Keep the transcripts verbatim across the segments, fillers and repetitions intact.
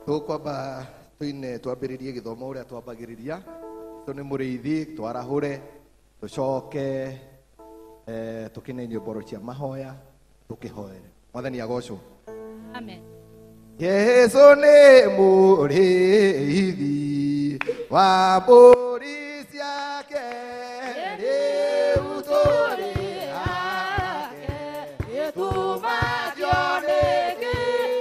Tukwamba tuine twambiririe githomo uria twambagiriria tu ni muriithi twarahure tucoke eh tukine nyimbo cia mahoya tukihoere mwathani agocwo. Amen. Yesu ni muriithi wa mbũri ciake rĩu tũrĩ ake gĩtũmacio nĩkĩ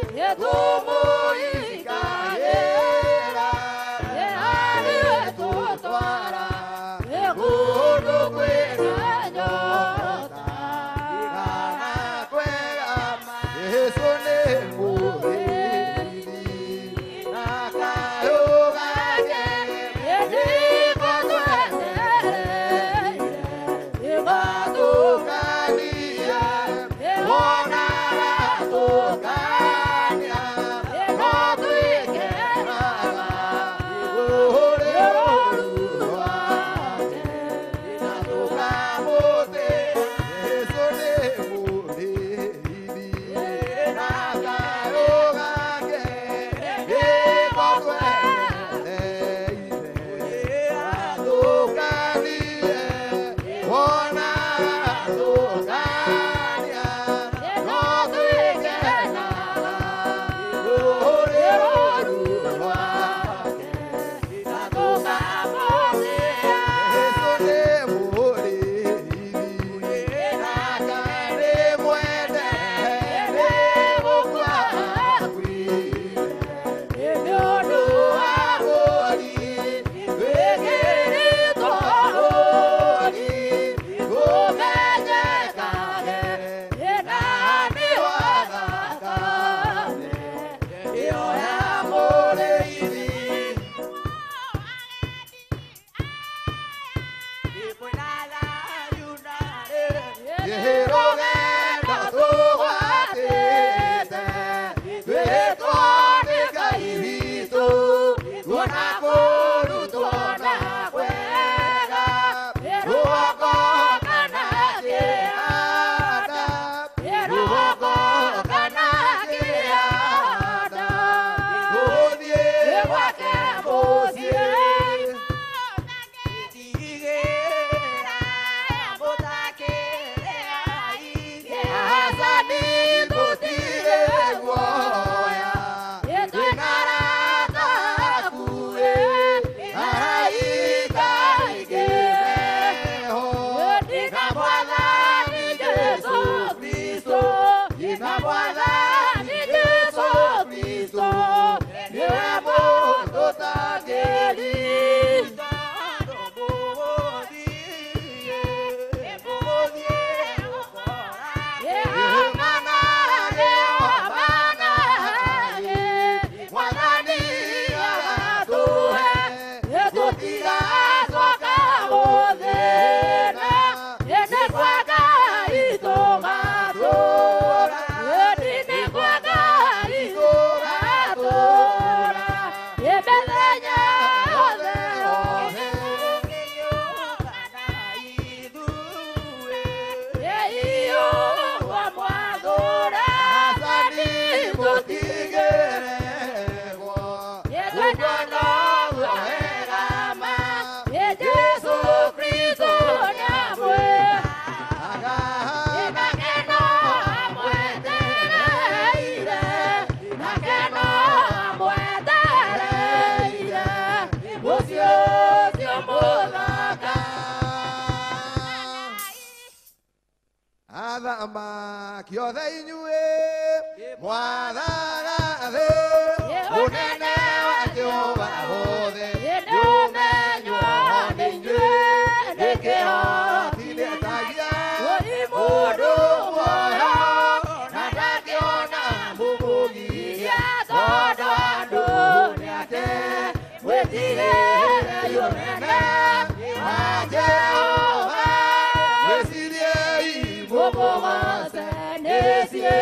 gĩtũmũikaĩra nĩharĩ tũtwara kũndũ kwĩna nyota kana kwega Yesu nĩ mũriithi na kayũ gake Athama kiothe inyuĩ mwathaga thĩ ũnene wa Jehova wothe nĩũmenywo nĩ inyuĩ nĩkĩhotithĩkagia mũndũ muoyo na ndangĩona mũmũgiria tondũ andũ nĩake mwĩtigĩre ũnene wa Jehova mwĩciriei mũmũgoce nĩciĩ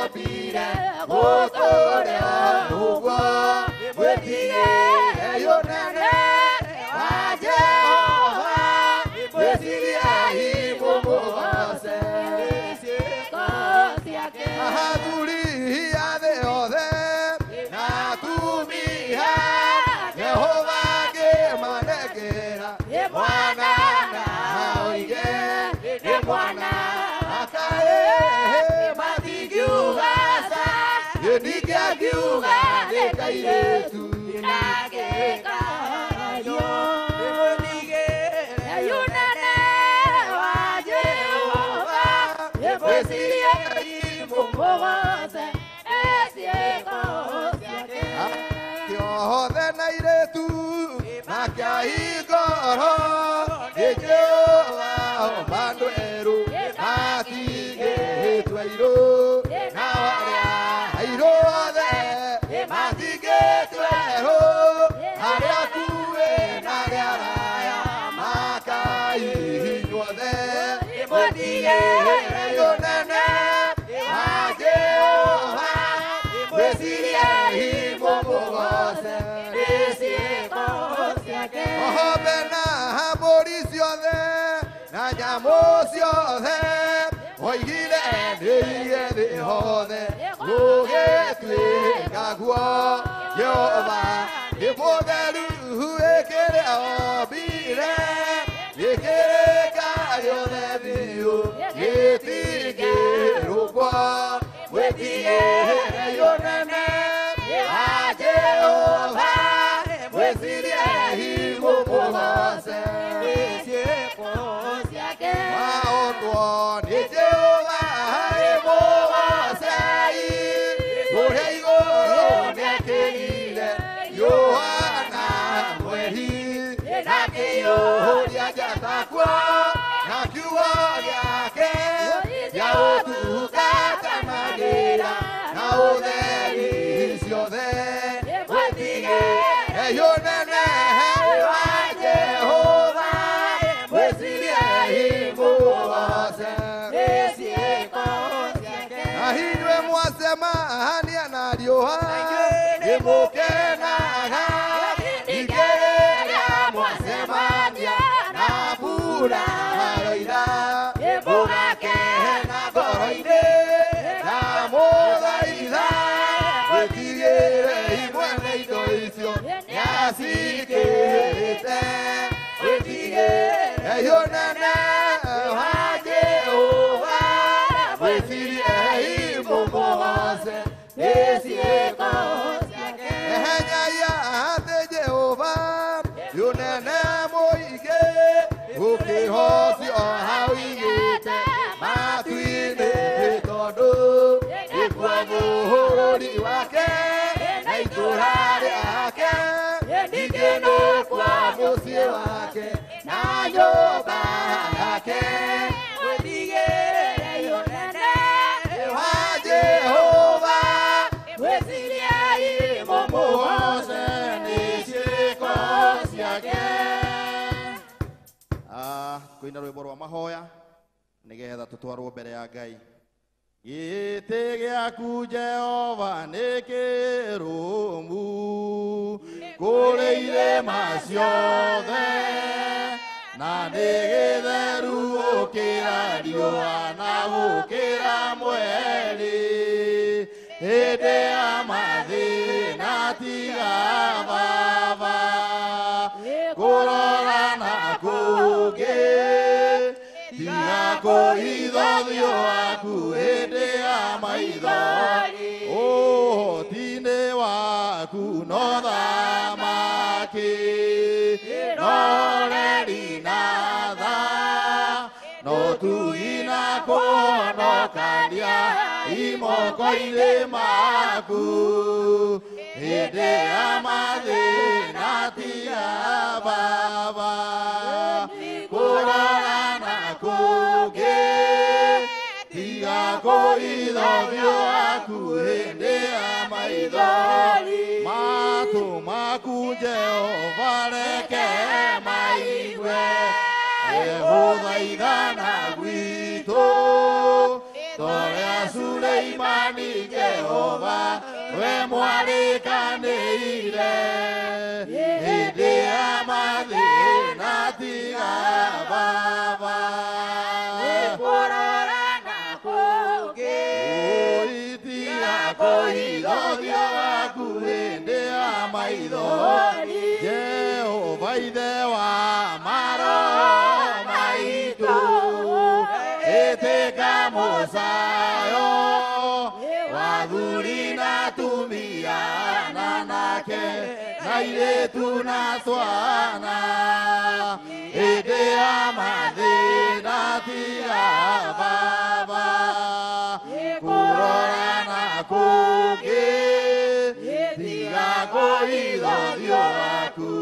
bire gotore ugo wetie yonane waje oha wesiria imomose kosiake ahaduri ade ode natumiha Jehova ke manegera mwana na oige mwana akae matigiugasa yenikiagiuga nekairetu nagekayo yunane wa Jehova yekwesiria imomogose esiekosiake kiothe na iretu nakiahingoro nĩ Jehova bandu eru matigĩtwo airũ na arĩa airũ othe matigĩtwo erũ arĩa akuĩ na arĩa araya makaihinywo othe mũtigĩre ũnene wa Jehova mwĩcirie imũmũgose Ohobe na mbũri ciothe na nyamũ ciothe oigire nĩirie thĩ hothe gũgĩtuĩka guo Jehova nĩ mũtheru wĩkĩre ombire gĩkĩrĩka gĩothe biũ gĩtingĩrũngwo mwĩtigĩre ũnene wa Jehova mwĩcirie imũmũgose waondwo nĩ Jehova imũgocei kũrĩa igũrũ nĩekĩrire Yohana mweri na kĩiyũria njatakuo na kiugo gĩake gĩa ũtungatanagĩra na ũtheri ciothe mwĩtigĩre ũnene wa Jehova mwĩcirie imũmũgose na inyuĩ mwacemania na riũa nĩmũkenaga ningĩ rĩrĩa mwacemania na mbura roira mũgakena ngoro-inĩ na mũthaitha mwĩtigĩre imwe nĩ indo icio nĩacikĩrĩte mwĩtigĩre ũnene wa Jehova mwĩcirie imũmũgose nĩciĩko ciake ehenyai atĩ Jehova ũnene mũingĩ ũkĩhocio hau igĩte matu-inĩ tondũ nĩkuo bũrũri wake na itũũra rĩake ningĩ nĩkuo mũciĩ wake na nyũmba yake mwĩtigĩre ũnene wa Jehova mwĩcirie imũmũgose nĩ ciĩko ciake. Kũina rwĩmbo rwa mahoya nĩgetha tũtwarwo mbere ya Ngai. Gĩtĩ gĩaku Jehova nĩ kĩrũmu kũrĩ irĩma ciothe na nĩ gĩtheru gũkĩra riũa na gũkĩra mweri hĩndĩ ya mathĩna tiga baba kũrora na kũngĩ tiga kũhithũthio waku hĩndĩ ya maithori ũhoti-inĩ waku no thamaki no reri na tha no tugi na kũhonokania imoko-inĩ maku hĩndĩ ya mathĩna tiga baba kũrora na kũngĩ tiga kũhithũthio waku hĩndĩ ya maithori matũ maku Jehova reke maigue egũthaithana gwitũ Torea Suleimani Jehova we mwarikanĩire hĩndĩ ya mathĩna tiga Baba kũrora na kũngĩ tiga kũhithũthio waku hĩndĩ ya maithori Jehova ithe wa maroho maitũ ĩtĩka mũcayo wathuri na atumia na nake na airĩtu na twana hĩndĩ ya mathĩna tiga Baba kũrora na kũngĩ tiga kũhithũthio waku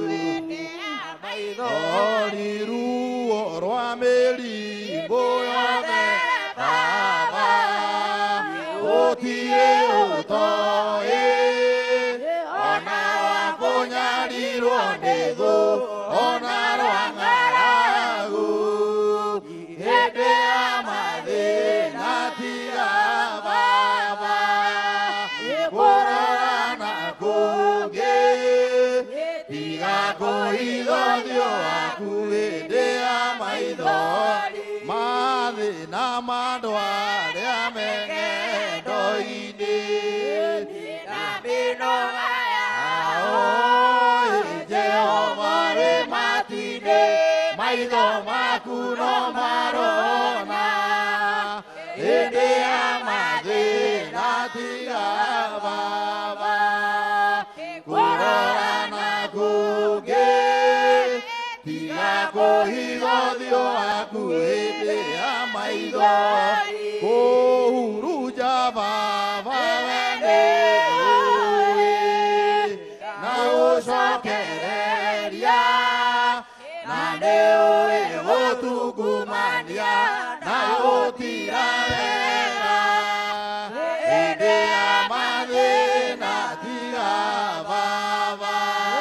maithori ruo rwa mĩrimũ yothe Baba gũtirĩ ũtoĩ ona wa kũnyarirwo nĩ thũ ona rwa ng'aragu hĩndĩ ya mathĩna tiga Baba kũrora na kũngĩ tiga kũhithũthio waku hĩndĩ ya maithori mathĩna ma andũ arĩa meng'endo-inĩ na mĩnoga yao Jehova wĩ matu-inĩ maitho maku no marona hĩndĩ ya mathĩna tiga Baba kũrora na kũngĩ tiga kũhithũthio waku hĩndĩ ya maithori kũhuruja Baba we nĩ ũĩ na gũcokereria na nĩ ũĩ gũtungumania na gũtira wega hĩndĩ ya mathĩna tiga Baba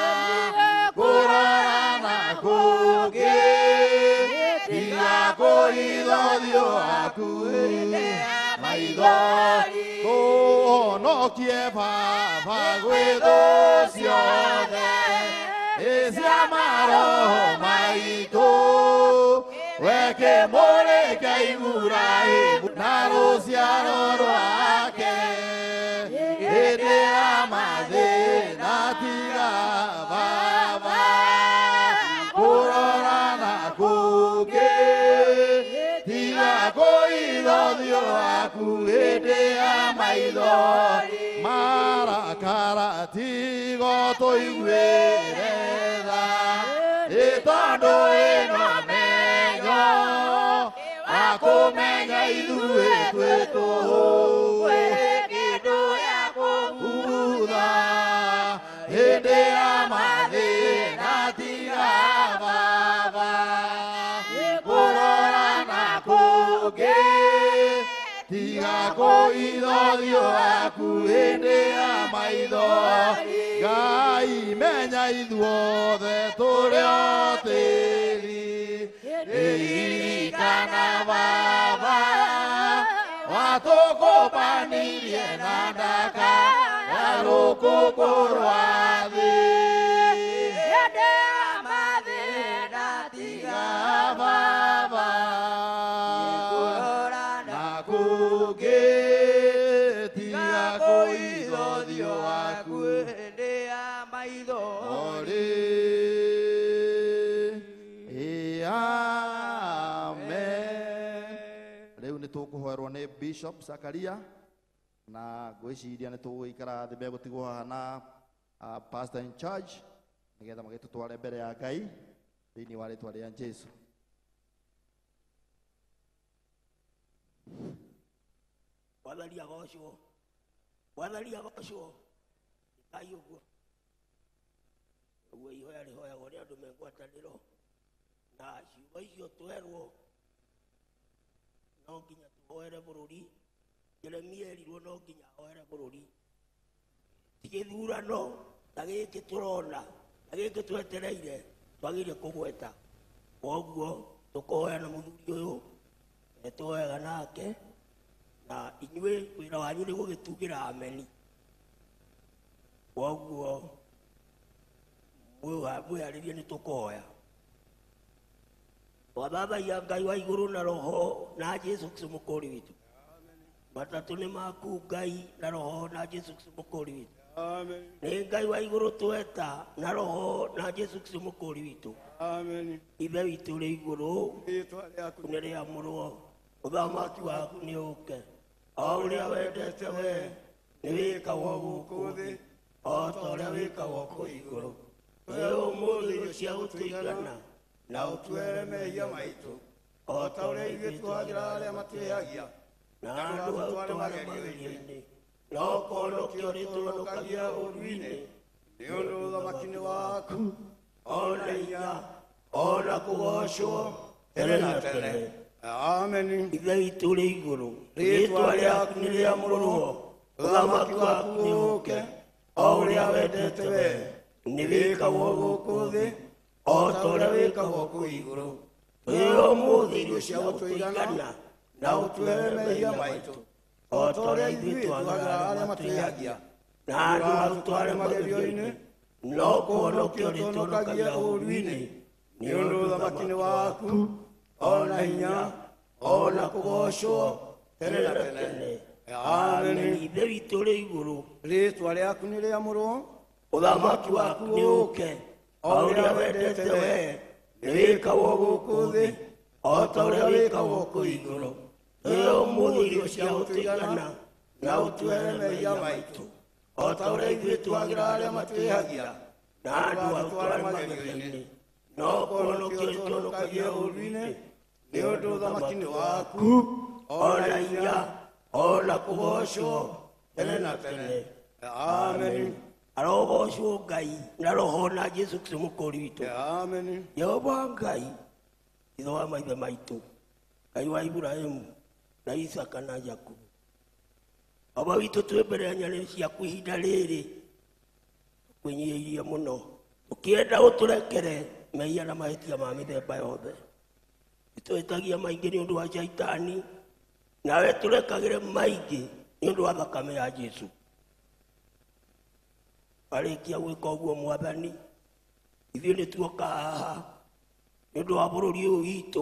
kũrora na kũngĩ tiga kũhithũthio waku maithori kũhonokie Baba gwĩ thũ ciothe cia maroho maitũ weke mũrĩke Iburahĩmu na rũciaro rwake hĩndĩ ya mathĩna tiga Baba kũrora na kũngĩ tiga kũhithũthio waku hĩndĩ ya maithori marakara tigo tũiguĩre tha nĩ tondũ ĩno menyo wa kũmenya ithuĩ twĩ tũhũĩ kĩndũ ya kũhutha hĩndĩ ya mathĩna tiga Baba kũrora na kũngĩ tiga kũhithũthio waku hĩndĩ ya maithori Ngai menya ithuothe tũrĩ o tĩri ririkana Baba watũkũmbanirie na ndaka ya rũkũngũ rwa thĩ hĩndĩ ya mathĩna tiga Baba kũrora na kũngĩ tiga kũhithũthio waku hĩndĩ ya maithori Amen. Rĩu nĩ tũkũhoerwo nĩ Bishop Zakaria na ngwĩciria nĩ tũgũikara thĩ megũtigwo haha na pastor in charge nĩgetha magĩtũtware mbere ya Ngai thĩinĩ wa rĩtwa rĩa Jesũ. Wathari agocwo wathari agocwo Ngai ũguo ũguo ihoya rĩhoyagwo nĩ andũ me ngwatanĩro na ciugo icio twerwo no nginya tũhoere bũrũri Jeremia erirwo no nginya ahoere bũrũri ti gĩthurano ta gĩkĩ tũrona ta gĩkĩ twetereire twagĩrĩire kũgweta koguo tũkoya na mũthuri ũyũ etwega nake na inyue wira wanyu ni gugitugira ameni woguo mwa mwaririe ni tukoya wa baba ya Ngai wa iguru na roho na Jesu Kristo mukuri witu matatu ni maku Ngai na roho na Jesu Kristo mukuri witu Amen. Ni Ngai wa iguru tweta na roho na Jesu Kristo mukuri witu Amen. Ithe witu ri iguru Rĩĩtwa rĩaku nĩ rĩamũrwo ũthamaki waku nĩ ũke o ũrĩa wendete we nĩ wĩkagwo gũkũ thĩ o ta ũrĩa wĩkagwo kũ igũrũ we ũmũthĩ irio cia gũtũigana na ũtuere mehia maitũ o ta ũrĩa ithuĩ twagĩra arĩa matwĩhagia na andũ atware magerio-inĩ no kũhonokia ũrĩtũhonokagia ũũru-inĩ nĩ ũndũ ũthamaki-nĩ waku ona hinya ona kũgocwo tene na tene. Amen. Ithe witũ ũrĩ igũrũ rĩĩtwa rĩaku nĩ rĩamũrwo ũthamaki waku nĩ ũke o ũrĩa wendete we nĩ wĩkagwo gũkũ thĩ o ta ũrĩa wĩkagwo kũ igũrũ twĩre ũmũthĩ irio cia gũtũigana na ũtuere mehia maitũ o ta ũrĩa ithuĩ twagĩra arĩa matwĩhagia na andũ matũtware magerio-inĩ no kũhonokia ũrĩtũhonokagia ũũru-inĩ nĩ ũndũ ũthamaki-nĩ waku ona hinya ona kũgocwo tene na tene. Amen. Ithe witũ ũrĩ igũrũ Rĩĩtwa rĩaku nĩ rĩamũrwo ũthamaki waku nĩ ũke o ũrĩa wendete we nĩ wĩkagwo gũkũ thĩ o ta ũrĩa wĩkagwo kũ igũrũ twĩre ũmũthĩ irio cia gũtũigana na ũtuere mehia maitũ o ta ũrĩa ithuĩ twagĩra arĩa matwĩhagia na andũ atware magerio-inĩ no kũhonokia ũrĩtũhonokagia ũũru-inĩ nĩ ũndũ ũthamaki-nĩ waku ona hinya ona kũgocwo tene na tene. Amen. Arogocwo Ngai na roho na Jesu Kristo mũkũri witũ. Amen. Jehova Ngai ithe wa maithe maitũ Ngai wa Ibrahimu na Isaka na Jakubu Baba witũ twĩ mbere ya nyarĩrĩ ciaku ihinda rĩrĩ kwĩnyihĩirie mũno ũkĩenda ũtũrekere mehia na mahĩtia ma mĩthemba yothe nĩtwĩtagia maingĩ nĩ ũndũ wa Shaitani nawe tũrekagĩre maingĩ nĩ ũndũ wa thakame ya Jesu. Arĩkia gwĩka ũguo Mwathani ithuĩ nĩtuoka haha nĩ ũndũ wa bũrũri ũyũ witũ.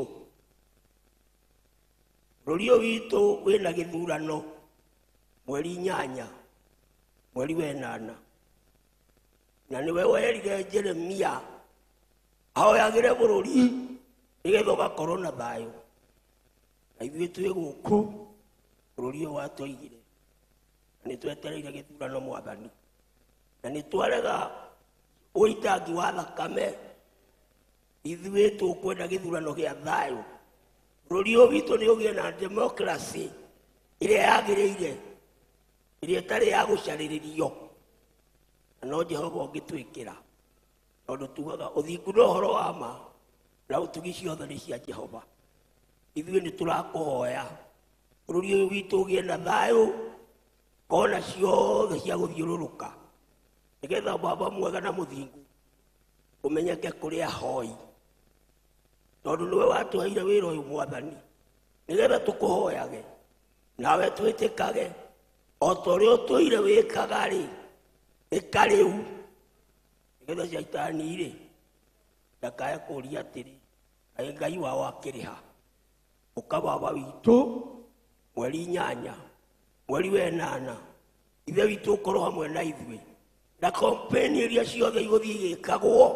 Bũrũri ũyũ witũ wĩna gĩthurano mweri inyanya mweri wenana na nĩwe werire Jeremia ahoyagĩre bũrũri nĩgetha ũgakorwo na thayũ na ithuĩ twĩ gũkũ bũrũri ũyũ watũigire na nĩtwetereire gĩthurano Mwathani na nĩtwarega ũitangi wa thakame ithuĩ tũkwenda gĩthurano gĩa thayũ bũrũri ũyũ witũ nĩ ũgĩe na democracy ĩrĩa yagĩrĩire ĩrĩa ĩtarĩ ya gũcarĩrĩrio na no Jehova ũngĩtwĩkĩra tondũ tugaga ũthingu na ũhoro wa ma na ũtugi ciothe nĩ cia Jehova. Ithuĩ nĩtũrakũhoya bũrũri ũyũ witũ ũgĩe na thayũ kona ciothe cia gũthiũrũrũka nĩgetha Baba mwega na mũthingu ũmenyeke kũrĩ ahoi tondũ nĩwe watũheire wĩra ũyũ Mwathani nĩgetha tũkũhoyage nawe twĩtĩkage o ta ũrĩa ũtũire wĩkaga-rĩ ĩka rĩu nĩgetha Shaitani-rĩ ndakae kũria atĩrĩ kaĩ Ngai wao akĩrĩha. Ũka Baba witũ mweri inyanya mweri wenana ithe witũ ũkorwo hamwe na ithuĩ na kampeni iria ciothe igũthiĩ igĩkagwo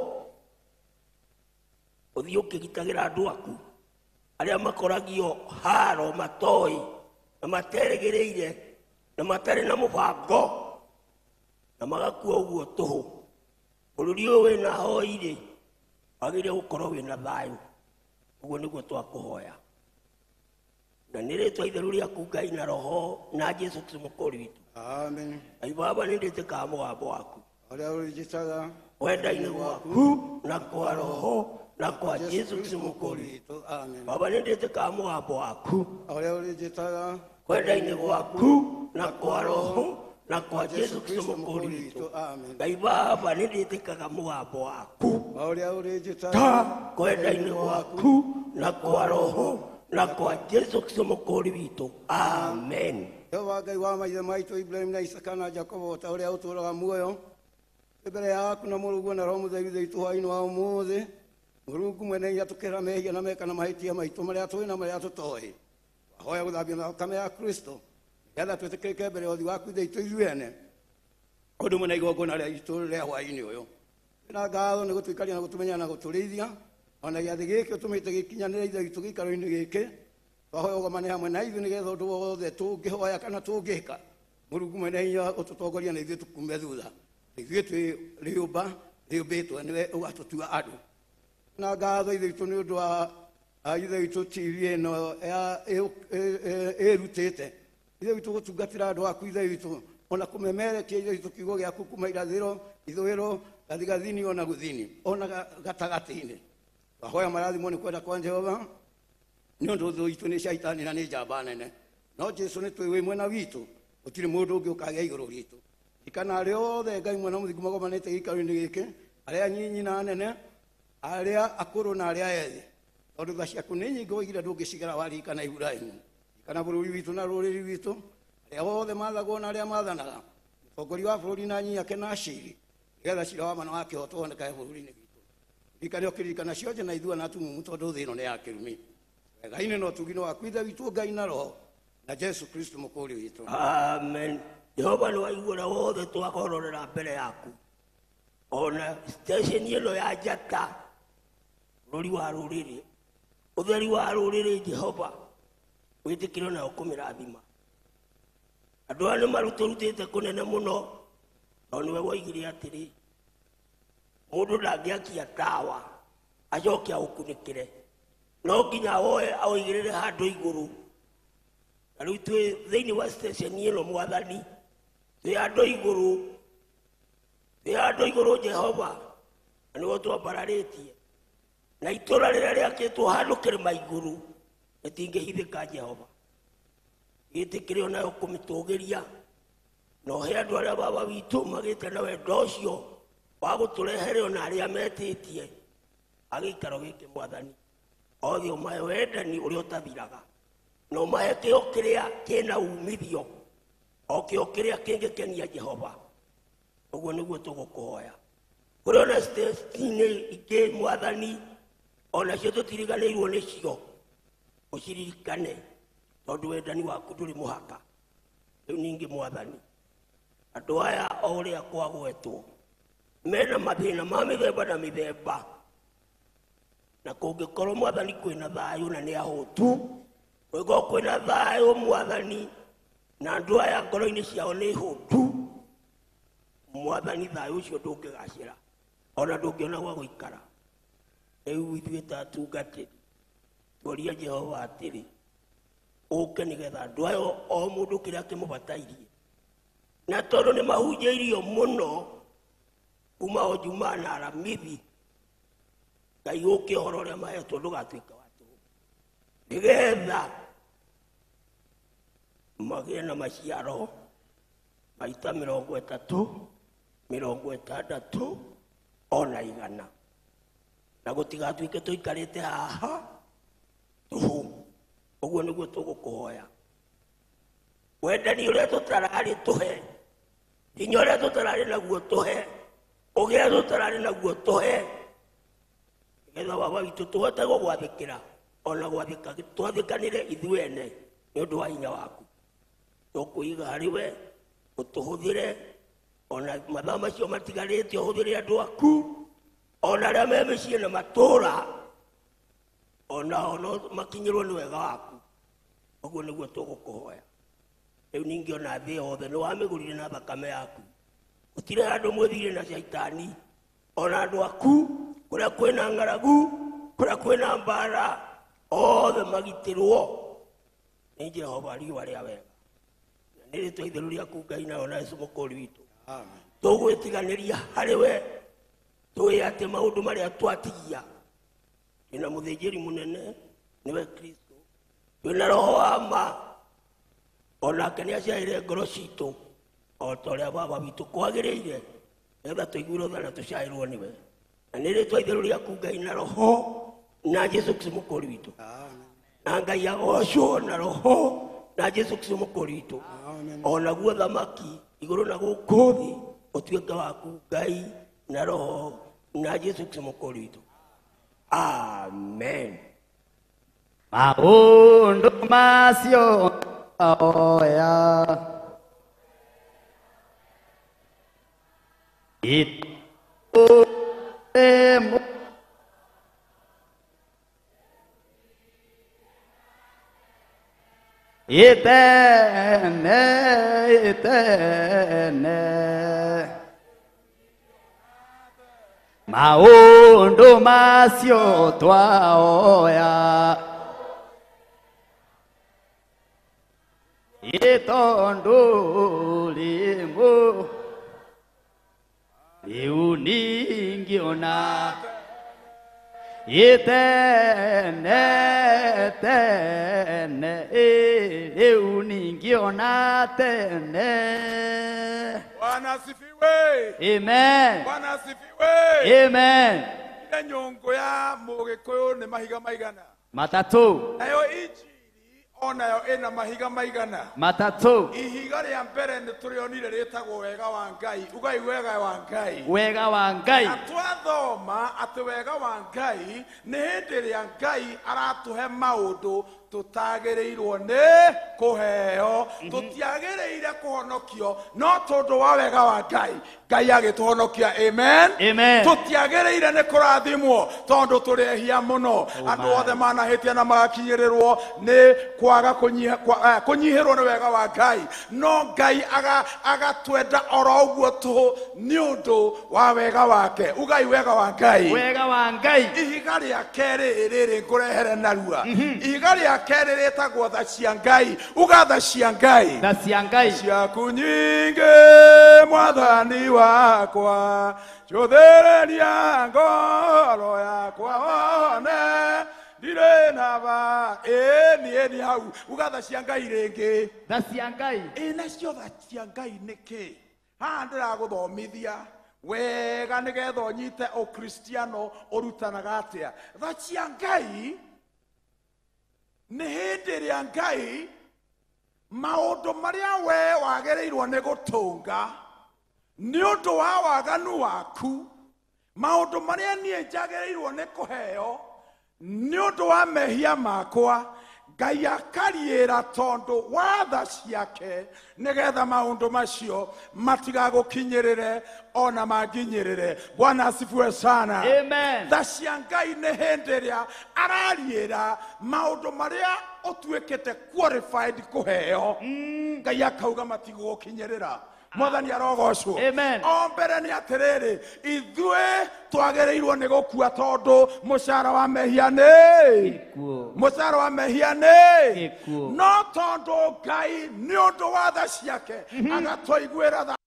ũthiĩ ũkĩgitagĩra andũ aku arĩa makoragio haro matoĩ na materĩgĩrĩire na matarĩ na mũbango na magakua ũguo tũhũ. Bũrũri ũyũ wĩna hoi-rĩ wagĩrĩire gũkorwo wĩna thayũ. Ũguo nĩguo twakũhoya na nĩ rĩtwa itheru rĩaku Ngai na roho na Jesu Kristo mũkũri witũ. Amen. Ngai Baba nĩndĩtĩkaga mũgambo waku Ũrĩa ũrĩnjĩtaga wenda-inĩ gwaku na kwa roho na kwa Jesu Kristo mũkũri witũ. Amen. Baba nĩndĩtĩkaga mũgambo waku Ũrĩa ũrĩnjĩtaga wenda-inĩ gwaku na kwa roho na kwa Jesu Kristo mũkũri witũ. Amen. Ngai Baba nĩndĩtĩkaga mũgambo waku Ũrĩa ũrĩnjĩtaga wenda-inĩ gwaku na kwa roho na kwa Yesu Kristo mukuri witu. Amen. Jehova Ngai wa maithe maitũ Ibrahim na Isaka na Jakobo ta ũrĩa ũtũũraga muoyo mbere yaku na Mũrungu na Roho Mũtheru thĩitũ hwaĩ-inĩ wa ũmũthĩ. Mũrungu mwene hinya tũkĩra mehia na meka na mahĩtia maitũ marĩa tũĩ na marĩa tũtoĩ. Wahoya gũthambia na thakame ya Kristo nĩgetha twĩtĩkĩrĩke mbere ya ũthiũ waku ithe itũ ithuĩ ene ũndũ ũmwe na igongona rĩa itũ rĩa hwaĩ-inĩ ũyũ. Twĩna ngatho nĩ gũtũikaria na gũtũmenya na gũtũrĩithia ona gĩathĩ gĩkĩ ũtũmĩte gĩkinyanĩre ithe witũ gĩikaro-inĩ gĩkĩ. Twahoya ũgomane hamwe na ithuĩ nĩgetha ũndũ wothe tũngĩhoya kana tũngĩka Mũrungu mwene hinya ũtũtongoria na ithuĩ tũkume thutha. Ithuĩ twĩ rĩũmba rĩũmbĩtwo nĩwe ũgatũtua andũ. Na ngatho ithe witũ nĩ ũndũ wa ithe witũ T V ĩno ĩrutĩte ithe witũ gũtungatĩra andũ aku ithe witũ ona kũmemerekia ithe witũ kiugo gĩaku kuma irathĩro ithũĩro gathigathini ona gũthini ona gatagatĩ-inĩ. Twahoya marathimo nĩ kwenda kwa Jehova nĩ ũndũ thũ itũ nĩ caitani na nĩ njamba nene, no Jesũ nĩ twĩ wĩ mwena witũ gũtirĩ mũndũ ũngĩ ũkagĩa igũrũ ritũ. Ikana arĩa othe Ngai mwena mũthingu magomanĩte gĩikaro-inĩ gĩkĩ, arĩa nyinyi na nene, arĩa akũrũ na arĩa ethĩ, tondũ tha ciaku nĩ nyingĩ woigire ndũngĩcigera waririkana Iburahĩmu. Ikana bũrũri witũ na rũrĩrĩ witũ, arĩa othe mathagwo na arĩa mathanaga, mũtongoria wa bũrũri na nyinyi ake na aciri, nĩgetha cira wa mana wa kĩhoto wonekae bũrũri-inĩ witũ. Ririkane ũkĩririkana cionje na ithuĩ na atumumu tondũ thĩ ĩno nĩ ya kĩrumi. Wega-inĩ na ũtugi-inĩ waku ithe witũ Ngai na Roho na Jesu Kristo mũkũũri witũ. Amen. Jehova nĩ waiguĩra wothe twakororera mbere yaku ona station ĩno ya Njata bũrũri wa rũrĩrĩ ũtheri wa rũrĩrĩ Jehova wĩtĩkĩre nayo kũmĩrathima. Andũ aya nĩ marutũrutĩte kũnene mũno no nĩwe woigire atĩrĩ mũndũ ndangĩakia tawa acoke aũkunĩkĩre, no nginya woe aũigĩrĩre handũ igũrũ. Na rĩu twĩ thĩinĩ wa station ĩno Mwathani twĩ handũ igũrũ, twĩ handũ igũrũ Jehova, na nĩguo twambararĩtie na itũũra rĩrĩa rĩakĩtwo handũ kĩrĩma igũrũ rĩtingĩhithĩka Jehova. Gĩtĩkĩre onayo kũmĩtũgĩria na ũhe andũ arĩa baba witũ magĩte na wendo ũcio wa gũtũrehere ona arĩa metĩtie agĩikaro gĩkĩ Mwathani. Othe ũmahe wendani ũrĩa ũtathiraga na ũmahe kĩo kĩrĩa kĩna umithio o kĩo kĩrĩa kĩngĩkenia Jehova. Ũguo nĩguo tũgũkũhoya. Kũrĩ ona station-inĩ ingĩ Mwathani onacio tũtiriganĩirwo nĩcio ũciririkane tondũ wendani waku ndũrĩ mũhaka. Rĩu ningĩ Mwathani andũ aya o ũrĩa kwagwetwo mena mathĩna ma mĩthemba na mĩthemba, na kũngĩkorwo Mwathani kwĩna thayũ na nĩ ahũtu, kũngĩkorwo kwĩna thayũ Mwathani na andũ aya ngoro-inĩ ciao nĩ hũtu, Mwathani thayũ ũcio ndũngĩgacĩra ona ndũngĩona gwa gũikara. Rĩu ithuĩ ta atungatĩri tũria Jehova atĩrĩ ũke nĩgetha andũ aya o mũndũ kĩrĩa kĩmũbatairie, na tondũ nĩ mahunjĩirio mũno kuma o Jumaa na Aramithi, Ngai ũke ũhoro ũrĩa mahetwo ndũgatuĩke wa tũhũ, nĩgetha magĩe na maciaro maita mĩrongo ĩtatũ mĩrongo ĩtandatũ ona igana, na gũtigatuĩke tũikarĩte haha tũhũ. Ũguo nĩguo tũgũkũhoya. Wendani ũrĩa tũtararĩ tũhe, hinya ũrĩa tũtararĩ naguo tũhe, ũgĩa tũtararĩ naguo tũhe, nĩgetha baba witũ tũhote gũgwathĩkĩra ona twathĩkanĩre ithuĩ ene nĩ ũndũ wa hinya waku. Tũkũiga harĩ we ũtũhũthĩre ona mathaa macio matigarĩte ũhũthĩre andũ aku ona arĩa me mĩciĩ na matũũra ona ona makinyĩrwo nĩ wega waku. Ũguo nĩguo tũgũkũhoya. Rĩu ningĩ ona thĩ yothe nĩ wamĩgũrire na thakame yaku, gũtirĩ handũ mwĩthire na caitani ona andũ aku kũrĩa kwĩna ng'aragu kũrĩa kwĩna mbara othe magitĩrwo nĩ Jehova riũa rĩa wega. Na nĩ rĩtwa itherũ rĩaku Ngai na ona Jesũ mũkũũri witũ tũgwĩtiganĩria harĩ we, tũĩ atĩ maũndũ marĩa twatigia twĩna mũthĩnjĩri mũnene nĩwe Kristo, twĩna Roho wa ma onake nĩ aciarĩire ngoro citũ o ta ũrĩa baba witũ kwagĩrĩire, nĩgetha tũiguĩrwo tha na tũcaĩrwo nĩwe. Na nĩ rĩtwa itherũ rĩaku Ngai na Roho na Jesũ Kristo mũkũũri witũ. na ngai agocwo na roho na Jesu Kristo mũkũritũ ona guo thamaki igũrũ na gũkũ thĩ ũtuĩke waku ngai na roho na Jesu Kristo mũkũritũ. Amen. Maũndũ macio oya itũremo itene itene maũndũ macio twaoya itondũ rĩmũ rĩu ningĩona itene tene rĩu ningĩona tene. Bwana asifiwe. Amen. Bwana asifiwe. Amen. Ile nyongo ya Mũgĩkũyũ nĩ mahiga maigana? Matatũ. Nayo injili onayo ĩna mahiga maigana? Matatũ. Ihiga rĩa mbere nĩ tũrĩonire rĩtagwo wega wa Ngai. Ugai wega wa Ngai. Wega wa Ngai. Na twathoma atĩ wega wa Ngai nĩ hĩndĩ ĩrĩa Ngai aratũhe maũndũ tutagĩrĩirwo nĩ kũheo. Tũtiagĩrĩire kũhonokio no tondũ wa wega wa Ngai Ngai agĩtũhonokia. Amen. Amen. Tũtiagĩrĩire nĩ kũrathimwo tondũ tũrehia mũno. Andũ othe manahĩtia na magakinyĩrĩrwo nĩ kwaga kũnyihĩrwo nĩ wega wa Ngai, no Ngai agatwenda oro ũguo tũ nĩ ũndũ wa wega wake. Ugai wega wa Ngai. Wega wa Ngai. Ihiga rĩa kerĩ rĩrĩ ngũrehere narua. Ihiga rĩa kerĩ rĩtagwo tha cia Ngai. Uga tha cia Ngai. Tha cia Ngai. Ciaku nyingĩ Mwathani wakwa, njũthĩrĩria ngoro yakwa wone ndirĩ na ba. Ĩ niĩ nĩ hau. Uga tha cia Ngai rĩngĩ. Tha cia Ngai. Ĩ nacio tha cia Ngai nĩkĩ? Haha ndĩragũthomithia wega nĩgetha ũnyite ũkristiano ũrutanaga atĩa. Tha cia Ngai nĩ hĩndĩ ĩrĩa Ngai maũndũ marĩa we wagĩrĩirwo nĩ gũtũnga nĩ ũndũ wa waganu waku, maũndũ marĩa niĩ njagĩrĩirwo nĩ kũheo nĩ ũndũ wa mehia makwa, Ngai akariĩra tondũ wa tha ciake nĩgetha maũndũ macio matigagũkinyĩrĩre ona manginyĩrĩre. Bwana asifiwe sana. Amen. Tha cia Ngai nĩ hĩndĩ ĩrĩa arariĩra maũndũ marĩa ũtuĩkĩte qualified kũheo, Ngai akauga matigũgũkinyĩrĩra. Mwathani arogocwo. Amen. O mbere nĩ atĩrĩrĩ, ithuĩ twagĩrĩirwo nĩ gũkua tondũ mũcara wa mehia nĩ mũcara wa mehia nĩ no tondũ Ngai nĩ ũndũ wa tha ciake agatũiguĩra tha